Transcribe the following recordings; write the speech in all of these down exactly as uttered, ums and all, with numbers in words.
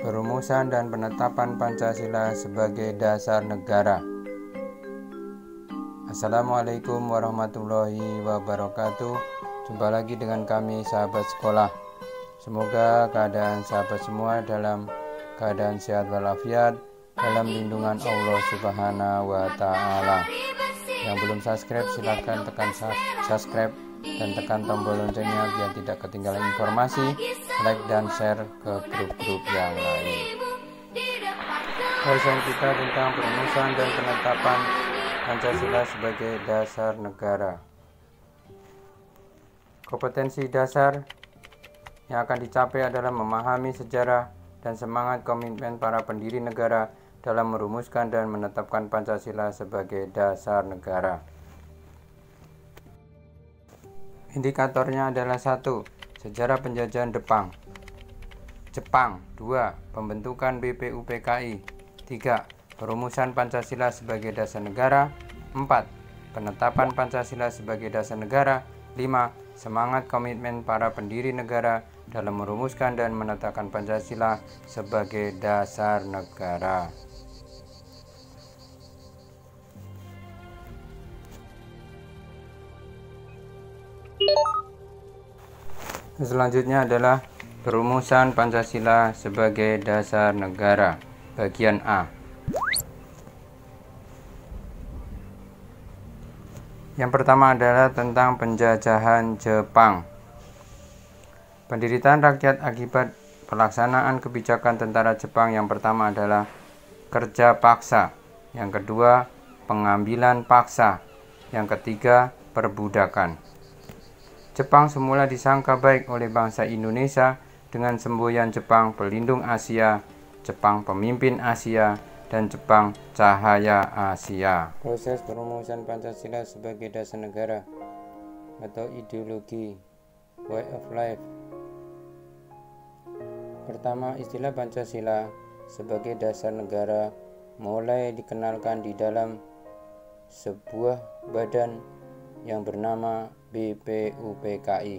Perumusan dan penetapan Pancasila sebagai dasar negara. Assalamualaikum warahmatullahi wabarakatuh. Jumpa lagi dengan kami sahabat sekolah. Semoga keadaan sahabat semua dalam keadaan sehat walafiat, dalam lindungan Allah Subhanahu wa Ta'ala. Yang belum subscribe silahkan tekan subscribe dan tekan tombol loncengnya biar tidak ketinggalan informasi, like dan share ke grup-grup yang lain. Bahasan kita tentang perumusan dan penetapan Pancasila sebagai dasar negara. Kompetensi dasar yang akan dicapai adalah memahami sejarah dan semangat komitmen para pendiri negara dalam merumuskan dan menetapkan Pancasila sebagai dasar negara. Indikatornya adalah satu. Sejarah penjajahan Jepang. Jepang. Dua. Pembentukan B P U P K I. Tiga. Perumusan Pancasila sebagai dasar negara. Empat. Penetapan Pancasila sebagai dasar negara. Lima. Semangat komitmen para pendiri negara dalam merumuskan dan menetapkan Pancasila sebagai dasar negara. Selanjutnya adalah perumusan Pancasila sebagai dasar negara. Bagian A. Yang pertama adalah tentang penjajahan Jepang. Penderitaan rakyat akibat pelaksanaan kebijakan tentara Jepang yang pertama adalah kerja paksa, yang kedua pengambilan paksa, yang ketiga perbudakan. Jepang semula disangka baik oleh bangsa Indonesia dengan semboyan Jepang pelindung Asia, Jepang pemimpin Asia, dan Jepang cahaya Asia. Proses perumusan Pancasila sebagai dasar negara atau ideologi way of life. Pertama, istilah Pancasila sebagai dasar negara mulai dikenalkan di dalam sebuah badan yang bernama B P U P K I.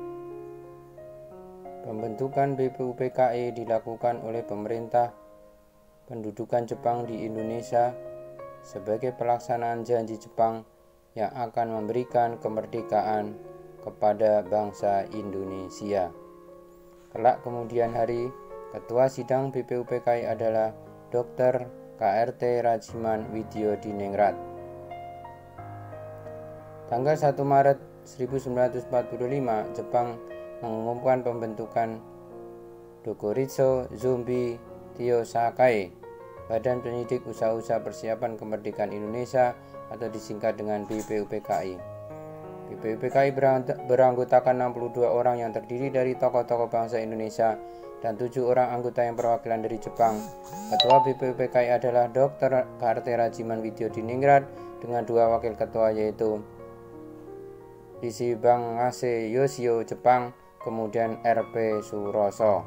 Pembentukan B P U P K I dilakukan oleh pemerintah pendudukan Jepang di Indonesia sebagai pelaksanaan janji Jepang yang akan memberikan kemerdekaan kepada bangsa Indonesia. Kelak kemudian hari, Ketua Sidang B P U P K I adalah Doktor K R T Rajiman Widyodiningrat. Tanggal satu Maret seribu sembilan ratus empat puluh lima, Jepang mengumumkan pembentukan Dokuritsu Zombi Tyosakai, Badan Penyidik Usaha-usaha Persiapan Kemerdekaan Indonesia atau disingkat dengan B P U P K I. B P U P K I beranggotakan enam puluh dua orang yang terdiri dari tokoh-tokoh bangsa Indonesia dan tujuh orang anggota yang perwakilan dari Jepang. Ketua B P U P K I adalah Doktor K R T Rajiman Widyodiningrat dengan dua wakil ketua yaitu Ishibangase Yoshio Jepang, kemudian R P Suroso.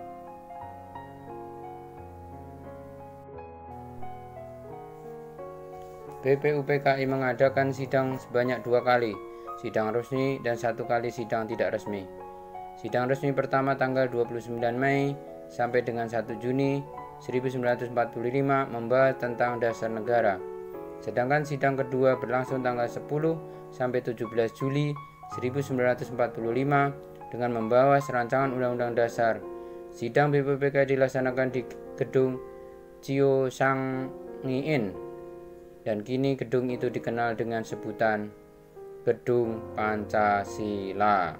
B P U P K I mengadakan sidang sebanyak dua kali, sidang resmi dan satu kali sidang tidak resmi. Sidang resmi pertama tanggal dua puluh sembilan Mei sampai dengan satu Juni seribu sembilan ratus empat puluh lima membahas tentang dasar negara. Sedangkan sidang kedua berlangsung tanggal sepuluh sampai tujuh belas Juli seribu sembilan ratus empat puluh lima dengan membahas rancangan Undang-Undang Dasar. Sidang B P U P K I dilaksanakan di gedung Chiosangi-in dan kini gedung itu dikenal dengan sebutan Gedung Pancasila.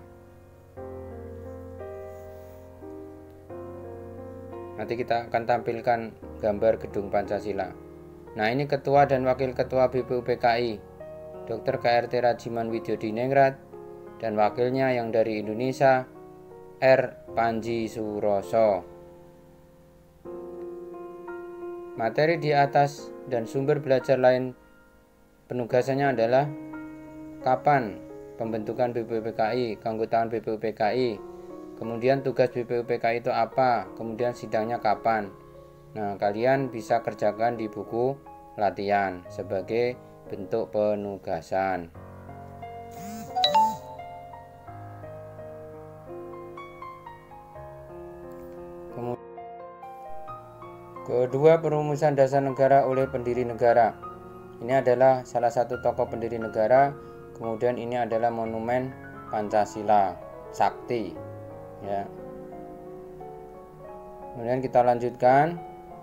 Nanti kita akan tampilkan gambar Gedung Pancasila. Nah, ini ketua dan wakil ketua B P U P K I, Doktor K R T Rajiman Widyodiningrat, dan wakilnya yang dari Indonesia, R. Panji Suroso. Materi di atas dan sumber belajar lain penugasannya adalah kapan pembentukan B P U P K I, keanggotaan B P U P K I, kemudian tugas B P U P K I itu apa, kemudian sidangnya kapan. Nah, kalian bisa kerjakan di buku latihan sebagai bentuk penugasan. Kedua, perumusan dasar negara oleh pendiri negara. Ini adalah salah satu tokoh pendiri negara. Kemudian ini adalah monumen Pancasila Sakti, ya. Kemudian kita lanjutkan.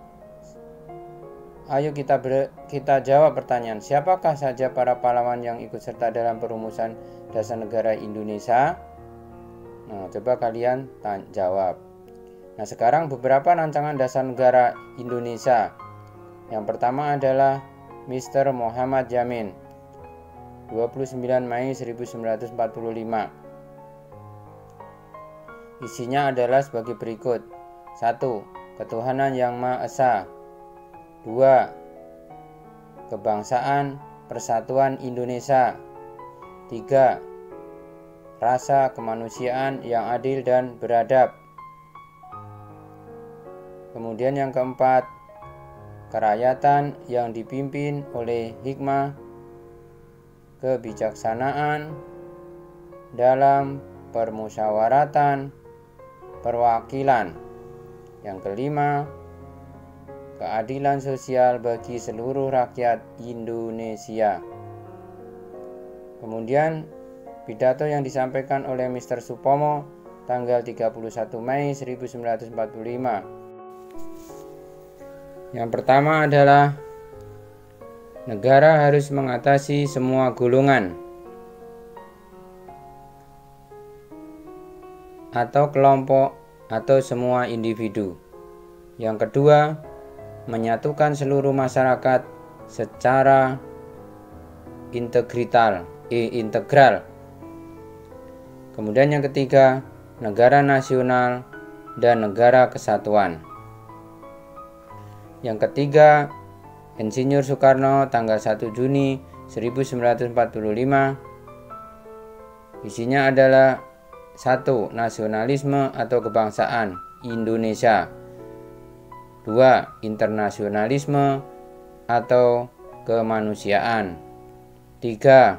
Ayo kita ber, kita jawab pertanyaan, siapakah saja para pahlawan yang ikut serta dalam perumusan dasar negara Indonesia? Nah, coba kalian jawab. Nah, sekarang beberapa rancangan dasar negara Indonesia. Yang pertama adalah Mister Muhammad Yamin, dua puluh sembilan Mei seribu sembilan ratus empat puluh lima. Isinya adalah sebagai berikut. Satu. Ketuhanan yang Maha Esa. Dua. Kebangsaan Persatuan Indonesia. Tiga. Rasa kemanusiaan yang adil dan beradab. Kemudian yang keempat, kerakyatan yang dipimpin oleh hikmah, kebijaksanaan dalam permusyawaratan perwakilan. Yang kelima, keadilan sosial bagi seluruh rakyat Indonesia. Kemudian pidato yang disampaikan oleh Mister Supomo tanggal tiga puluh satu Mei seribu sembilan ratus empat puluh lima. Yang pertama adalah negara harus mengatasi semua golongan atau kelompok atau semua individu. Yang kedua, menyatukan seluruh masyarakat secara integrital, eh, integral. Kemudian yang ketiga, negara nasional dan negara kesatuan. Yang ketiga, Insinyur Soekarno tanggal satu Juni seribu sembilan ratus empat puluh lima. Isinya adalah satu. Nasionalisme atau kebangsaan Indonesia. Dua. Internasionalisme atau kemanusiaan. Tiga.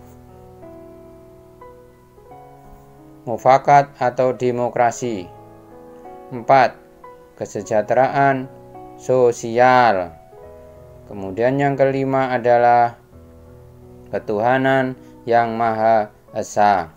Mufakat atau demokrasi. Empat. Kesejahteraan sosial. Kemudian yang kelima adalah ketuhanan yang Maha Esa.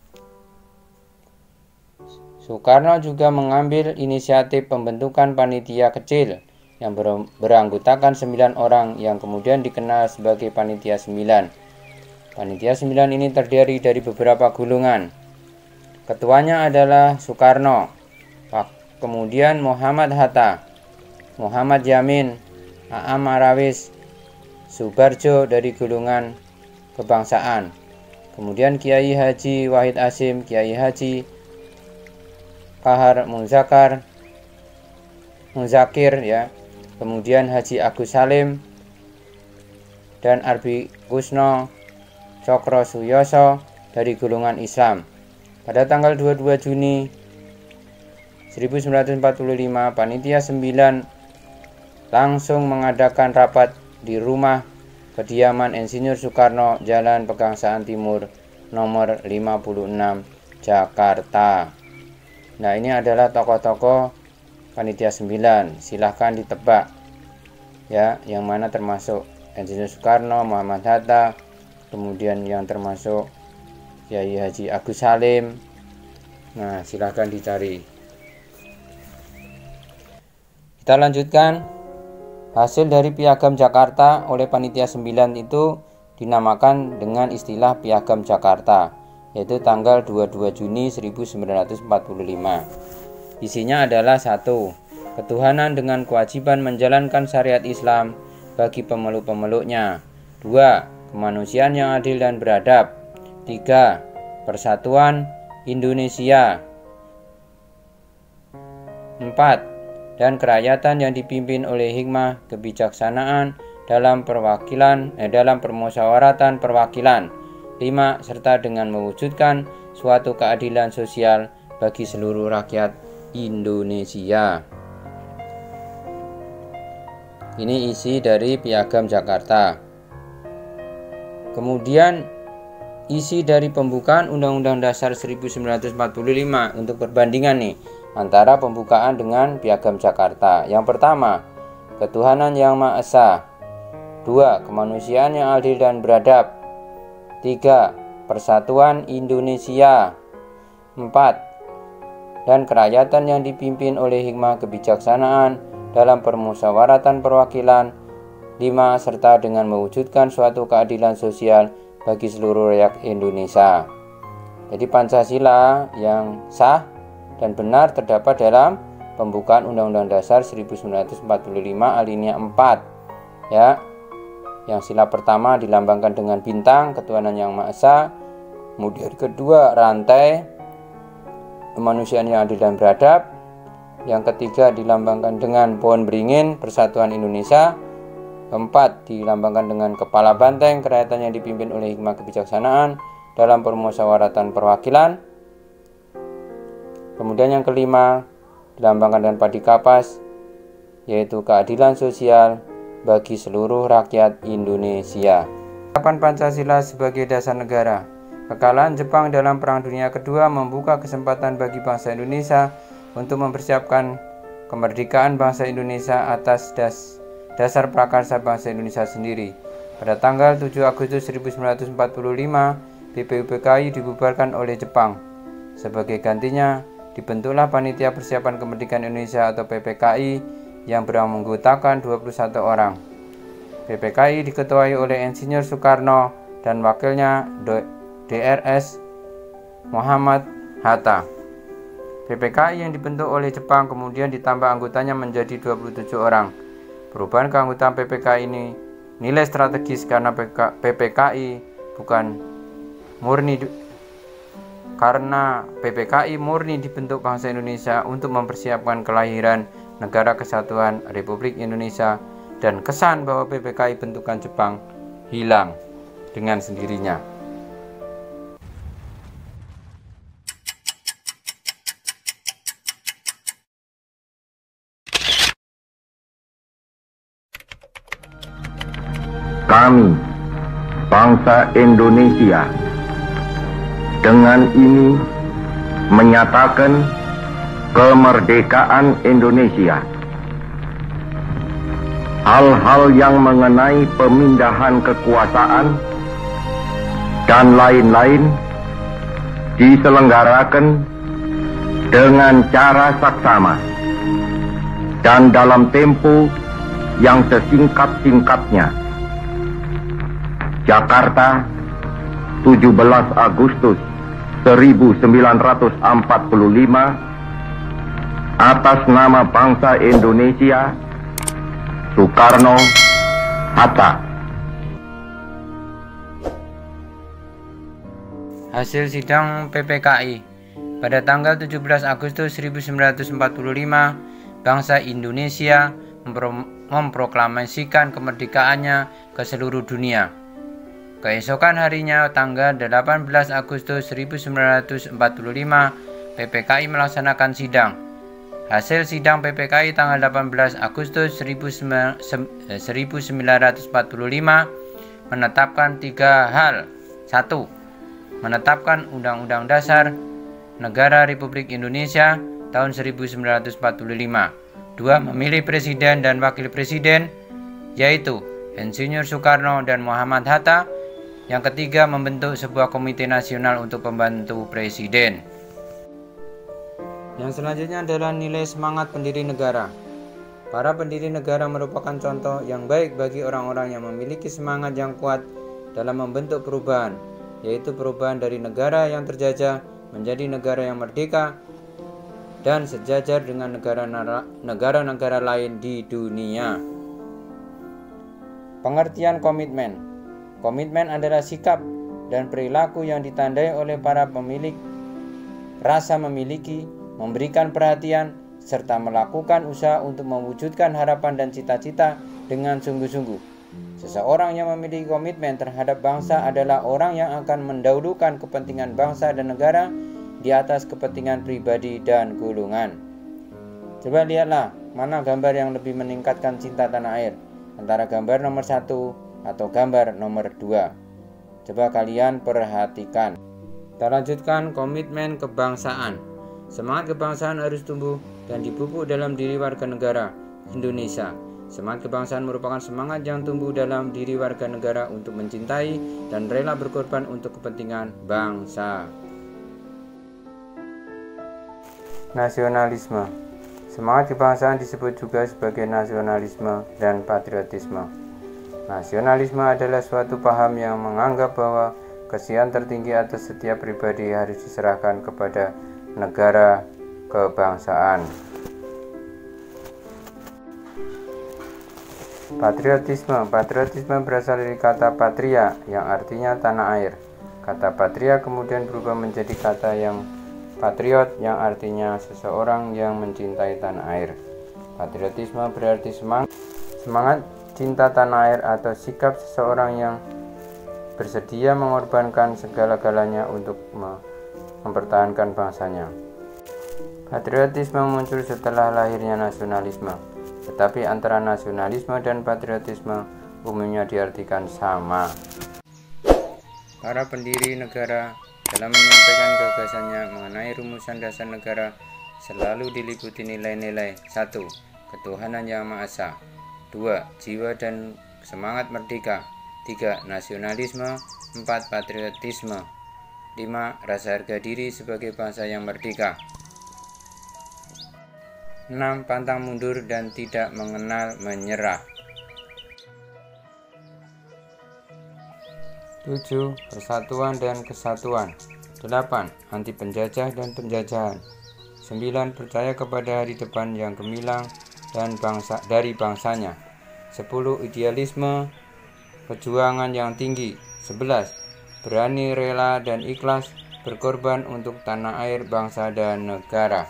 Soekarno juga mengambil inisiatif pembentukan panitia kecil yang ber beranggotakan sembilan orang yang kemudian dikenal sebagai Panitia sembilan. Panitia sembilan ini terdiri dari beberapa golongan. Ketuanya adalah Soekarno, kemudian Muhammad Hatta, Muhammad Yamin, Aam Marawis, Subarjo dari golongan kebangsaan. Kemudian Kiai Haji Wahid Hasyim, Kiai Haji Kahar Muzakar, Muzakir ya. Kemudian Haji Agus Salim dan Arbi Kusno Cokro Suyoso dari golongan Islam. Pada tanggal dua puluh dua Juni seribu sembilan ratus empat puluh lima, Panitia sembilan langsung mengadakan rapat di rumah kediaman Insinyur Soekarno, Jalan Pegangsaan Timur nomor lima puluh enam, Jakarta. Nah, ini adalah tokoh-tokoh Panitia sembilan. Silahkan ditebak ya, yang mana termasuk Insinyur Soekarno, Muhammad Hatta, kemudian yang termasuk Kiai Haji Agus Salim. Nah, silahkan dicari. Kita lanjutkan. Hasil dari Piagam Jakarta oleh Panitia sembilan itu dinamakan dengan istilah Piagam Jakarta, yaitu tanggal dua puluh dua Juni seribu sembilan ratus empat puluh lima. Isinya adalah satu. Ketuhanan dengan kewajiban menjalankan syariat Islam bagi pemeluk-pemeluknya. Dua. Kemanusiaan yang adil dan beradab. Tiga. Persatuan Indonesia. Empat. Dan kerakyatan yang dipimpin oleh hikmah kebijaksanaan dalam perwakilan eh, dalam permusyawaratan perwakilan. Lima. Serta dengan mewujudkan suatu keadilan sosial bagi seluruh rakyat Indonesia. Ini isi dari Piagam Jakarta. Kemudian isi dari pembukaan Undang-Undang Dasar seribu sembilan ratus empat puluh lima untuk perbandingan nih antara pembukaan dengan Piagam Jakarta. Yang pertama, ketuhanan yang Maha Esa. Dua. Kemanusiaan yang adil dan beradab. Tiga. Persatuan Indonesia. Empat. Dan kerakyatan yang dipimpin oleh hikmah kebijaksanaan dalam permusyawaratan perwakilan. Lima. Serta dengan mewujudkan suatu keadilan sosial bagi seluruh rakyat Indonesia. Jadi Pancasila yang sah dan benar terdapat dalam pembukaan Undang-Undang Dasar seribu sembilan ratus empat puluh lima alinea empat, ya. Yang sila pertama dilambangkan dengan bintang, ketuhanan yang Maha Esa. Kemudian kedua, rantai, kemanusiaan yang adil dan beradab. Yang ketiga dilambangkan dengan pohon beringin, persatuan Indonesia. Keempat dilambangkan dengan kepala banteng, kerakyatan yang dipimpin oleh hikmah kebijaksanaan dalam permusyawaratan perwakilan. Kemudian yang kelima dilambangkan dengan padi kapas, yaitu keadilan sosial bagi seluruh rakyat Indonesia. Penerapan Pancasila sebagai dasar negara. Kekalahan Jepang dalam Perang Dunia Kedua membuka kesempatan bagi bangsa Indonesia untuk mempersiapkan kemerdekaan bangsa Indonesia atas das, dasar prakarsa bangsa Indonesia sendiri. Pada tanggal tujuh Agustus seribu sembilan ratus empat puluh lima, B P U P K I dibubarkan oleh Jepang. Sebagai gantinya, dibentuklah Panitia Persiapan Kemerdekaan Indonesia atau P P K I yang beranggotakan dua puluh satu orang. P P K I diketuai oleh Insinyur Soekarno dan wakilnya D R S Muhammad Hatta. P P K I yang dibentuk oleh Jepang kemudian ditambah anggotanya menjadi dua puluh tujuh orang. Perubahan keanggotaan P P K I ini nilai strategis karena P P K I bukan murni karena P P K I murni dibentuk bangsa Indonesia untuk mempersiapkan kelahiran Negara Kesatuan Republik Indonesia, dan kesan bahwa P P K I bentukan Jepang hilang dengan sendirinya. Kami, bangsa Indonesia, dengan ini menyatakan kemerdekaan Indonesia. Hal-hal yang mengenai pemindahan kekuasaan dan lain-lain diselenggarakan dengan cara saksama dan dalam tempo yang sesingkat-singkatnya. Jakarta, tujuh belas Agustus seribu sembilan ratus empat puluh lima, atas nama bangsa Indonesia, Soekarno Hatta. Hasil sidang P P K I. Pada tanggal tujuh belas Agustus seribu sembilan ratus empat puluh lima, bangsa Indonesia mempro- memproklamasikan kemerdekaannya ke seluruh dunia. Keesokan harinya, tanggal delapan belas Agustus seribu sembilan ratus empat puluh lima, P P K I melaksanakan sidang. Hasil sidang P P K I tanggal delapan belas Agustus seribu sembilan ratus empat puluh lima menetapkan tiga hal. Satu, menetapkan Undang-Undang Dasar Negara Republik Indonesia tahun seribu sembilan ratus empat puluh lima. Dua, memilih presiden dan wakil presiden, yaitu Insinyur Soekarno dan Muhammad Hatta. Yang ketiga, membentuk sebuah komite nasional untuk pembantu presiden. Yang selanjutnya adalah nilai semangat pendiri negara. Para pendiri negara merupakan contoh yang baik bagi orang-orang yang memiliki semangat yang kuat dalam membentuk perubahan, yaitu perubahan dari negara yang terjajah menjadi negara yang merdeka dan sejajar dengan negara-negara lain di dunia. Pengertian komitmen. Komitmen adalah sikap dan perilaku yang ditandai oleh para pemilik rasa memiliki, memberikan perhatian, serta melakukan usaha untuk mewujudkan harapan dan cita-cita dengan sungguh-sungguh. Seseorang yang memiliki komitmen terhadap bangsa adalah orang yang akan mendahulukan kepentingan bangsa dan negara di atas kepentingan pribadi dan golongan. Coba lihatlah mana gambar yang lebih meningkatkan cinta tanah air, antara gambar nomor satu atau gambar nomor dua. Coba kalian perhatikan. Kita lanjutkan komitmen kebangsaan. Semangat kebangsaan harus tumbuh dan dipupuk dalam diri warga negara Indonesia. Semangat kebangsaan merupakan semangat yang tumbuh dalam diri warga negara untuk mencintai dan rela berkorban untuk kepentingan bangsa. Nasionalisme. Semangat kebangsaan disebut juga sebagai nasionalisme dan patriotisme. Nasionalisme adalah suatu paham yang menganggap bahwa kesetiaan tertinggi atas setiap pribadi harus diserahkan kepada negara kebangsaan. Patriotisme. Patriotisme berasal dari kata patria yang artinya tanah air. Kata patria kemudian berubah menjadi kata yang patriot yang artinya seseorang yang mencintai tanah air. Patriotisme berarti semangat, semangat cinta tanah air atau sikap seseorang yang bersedia mengorbankan segala-galanya untuk mempertahankan bangsanya. Patriotisme muncul setelah lahirnya nasionalisme, tetapi antara nasionalisme dan patriotisme umumnya diartikan sama. Para pendiri negara dalam menyampaikan gagasannya mengenai rumusan dasar negara selalu diliputi nilai-nilai: satu. Ketuhanan Yang Maha Esa, dua. Jiwa dan semangat merdeka, tiga. Nasionalisme, empat. Patriotisme, lima. Rasa harga diri sebagai bangsa yang merdeka, enam. Pantang mundur dan tidak mengenal menyerah, tujuh. Persatuan dan kesatuan, delapan. Anti penjajah dan penjajahan, sembilan. Percaya kepada hari depan yang gemilang dan bangsa dari bangsanya, sepuluh. Idealisme perjuangan yang tinggi, sebelas. Berani, rela, dan ikhlas berkorban untuk tanah air, bangsa, dan negara,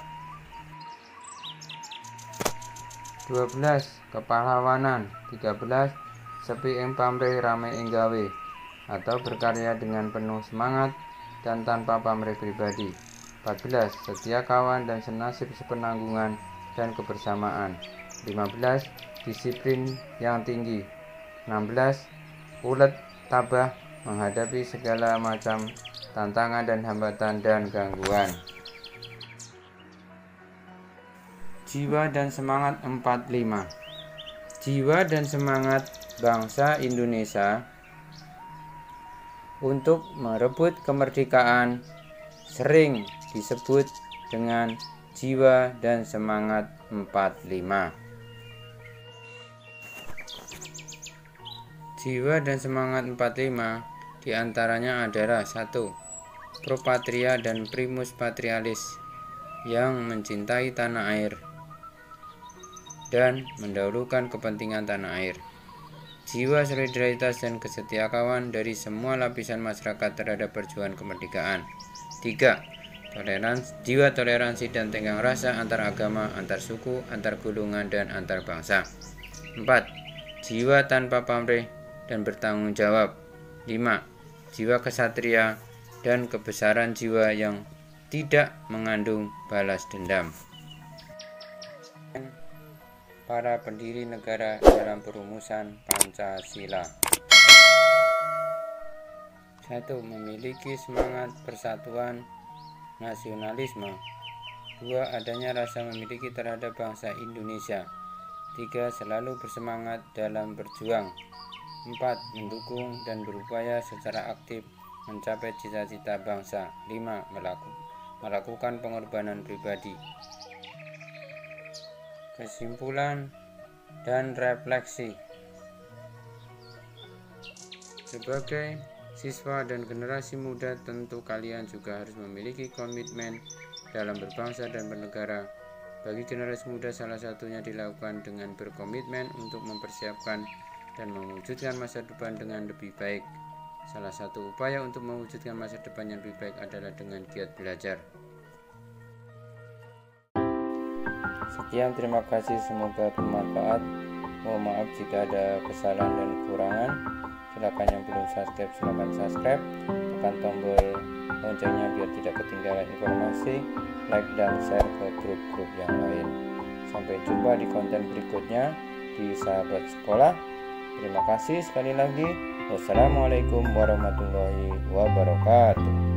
dua belas. Kepahlawanan, tiga belas. Sepi ing pamrih rame ing gawe, atau berkarya dengan penuh semangat dan tanpa pamrih pribadi, empat belas. Setia kawan dan senasib sepenanggungan dan kebersamaan, lima belas. Disiplin yang tinggi, enam belas. Ulet tabah menghadapi segala macam tantangan dan hambatan dan gangguan. Jiwa dan semangat empat puluh lima. Jiwa dan semangat bangsa Indonesia untuk merebut kemerdekaan sering disebut dengan jiwa dan semangat empat puluh lima. Jiwa dan semangat empat puluh lima diantaranya adalah: satu. Pro patria dan primus patrialis, yang mencintai tanah air dan mendahulukan kepentingan tanah air. Jiwa solidaritas dan kesetiakawan dari semua lapisan masyarakat terhadap perjuangan kemerdekaan. Tiga. Toleransi, jiwa toleransi dan tenggang rasa antar agama, antar suku, antar golongan, dan antar bangsa. Empat. Jiwa tanpa pamrih dan bertanggung jawab. Lima. Jiwa kesatria dan kebesaran jiwa yang tidak mengandung balas dendam. Para pendiri negara dalam perumusan Pancasila. Satu. Memiliki semangat persatuan nasionalisme. Dua. Adanya rasa memiliki terhadap bangsa Indonesia. Tiga. Selalu bersemangat dalam berjuang. Empat. Mendukung dan berupaya secara aktif mencapai cita-cita bangsa. Lima. Melaku, melakukan pengorbanan pribadi. Kesimpulan dan refleksi. Sebagai siswa dan generasi muda, tentu kalian juga harus memiliki komitmen dalam berbangsa dan bernegara. Bagi generasi muda, salah satunya dilakukan dengan berkomitmen untuk mempersiapkan dan mewujudkan masa depan dengan lebih baik. Salah satu upaya untuk mewujudkan masa depan yang lebih baik adalah dengan giat belajar. Sekian, terima kasih, semoga bermanfaat. Mohon maaf jika ada kesalahan dan kekurangan. Silakan yang belum subscribe, silakan subscribe, tekan tombol loncengnya biar tidak ketinggalan informasi, like dan share ke grup-grup yang lain. Sampai jumpa di konten berikutnya di Sahabat Sekolah. Terima kasih sekali lagi. Wassalamualaikum warahmatullahi wabarakatuh.